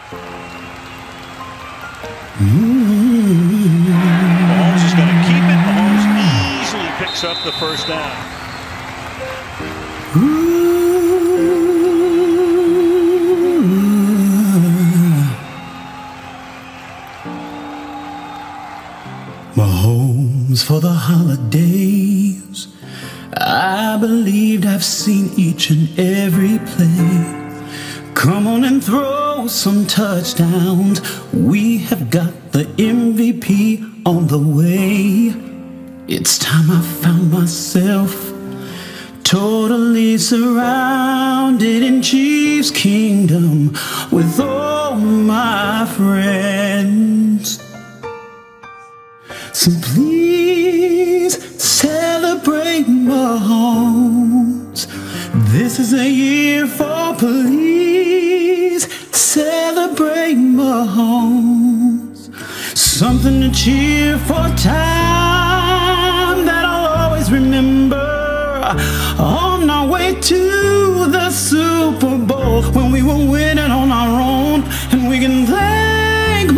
Mahomes is going to keep it. Mahomes easily picks up the first down. Mahomes for the holidays. I believed I've seen each and every play. Come on and throw some touchdowns. We have got the MVP on the way. It's time I found myself totally surrounded in Chiefs Kingdom with all my friends. So please celebrate Mahomes. This is a year for please celebrate Mahomes. Something to cheer for, time that I'll always remember. On our way to the Super Bowl, when we were winning on our own, and we can thank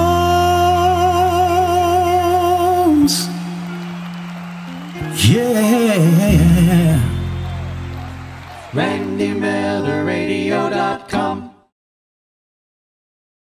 Mahomes. Yeah. Randy Man.